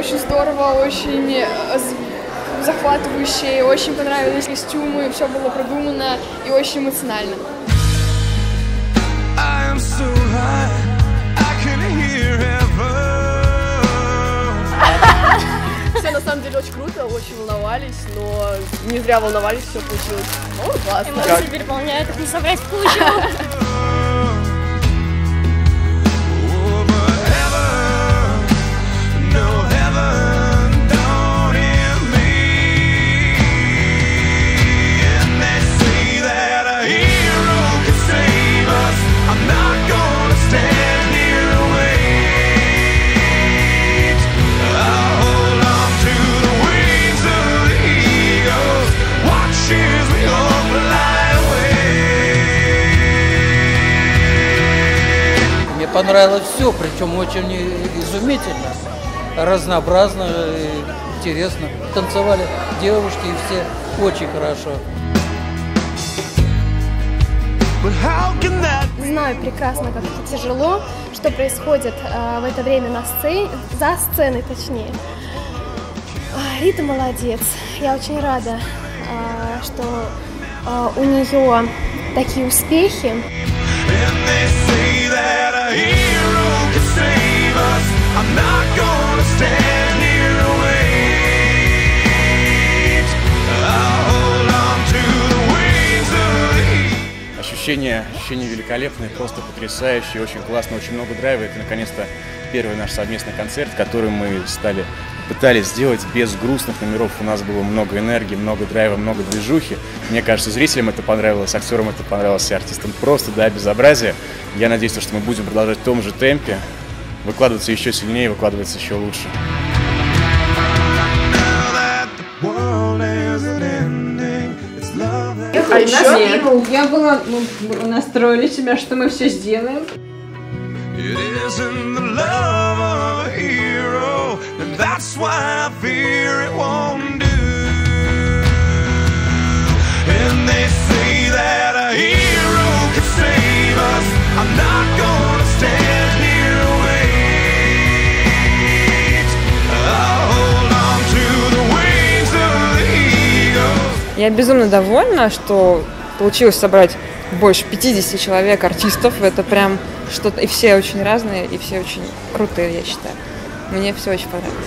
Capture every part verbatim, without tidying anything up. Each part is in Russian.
очень здорово, очень захватывающе, очень понравились костюмы, все было продумано и очень эмоционально. Все на самом деле очень круто, очень волновались, но не зря волновались, все получилось. О, классно. Эмоции переполняют, их не собрать в кучу. Мне понравилось все, причем очень изумительно, разнообразно, интересно. Танцевали девушки и все очень хорошо. Знаю прекрасно, как это тяжело, что происходит э, в это время на сцене, за сценой точнее. А, Рита молодец. Я очень рада, э, что э, у нее такие успехи. Ощущения, ощущения великолепные, просто потрясающие, очень классно, очень много драйва. Это наконец-то первый наш совместный концерт, который мы стали, пытались сделать без грустных номеров. У нас было много энергии, много драйва, много движухи. Мне кажется, зрителям это понравилось, актерам это понравилось, и артистам просто до безобразия. Я надеюсь, что мы будем продолжать в том же темпе, выкладываться еще сильнее, выкладываться еще лучше. А еще я была, мы настроили себя, что мы все сделаем. Я безумно довольна, что получилось собрать больше пятидесяти человек, артистов. Это прям что-то... И все очень разные, и все очень крутые, я считаю. Мне все очень понравилось.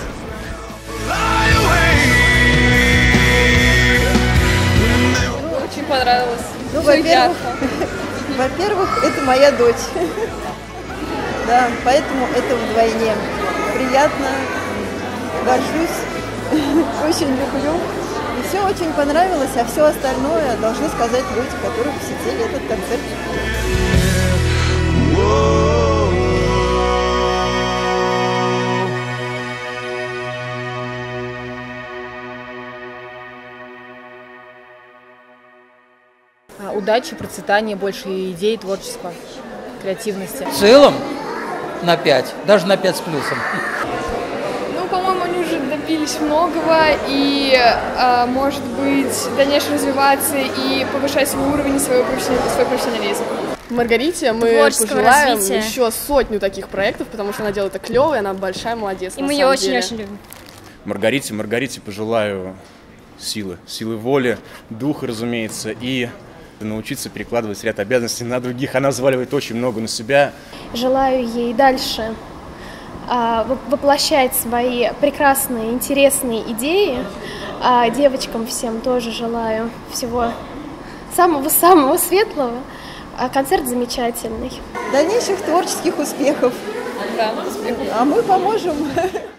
Очень понравилось. Ну, во-первых, во-первых, это моя дочь. Да, поэтому это вдвойне приятно, горжусь, очень люблю. И все очень понравилось, а все остальное должны сказать люди, которые посетили этот концерт. Удачи, процветания, больше идей, творчества, креативности. В целом на пять, даже на пять с плюсом. Ну, по-моему, они уже добились многого и, э, может быть, дальнейшее развиваться и повышать свой уровень и свой профессионализм. Маргарите мы Творческого пожелаем развития. еще сотню таких проектов, потому что она делает это клево, и она большая молодец. И мы ее очень-очень любим. Маргарите, Маргарите пожелаю силы, силы воли, духа, разумеется, и научиться перекладывать ряд обязанностей на других. Она взваливает очень много на себя. Желаю ей дальше а, воплощать свои прекрасные, интересные идеи. А девочкам всем тоже желаю всего самого-самого светлого. А концерт замечательный. Дальнейших творческих успехов. Да, успехов. А мы поможем.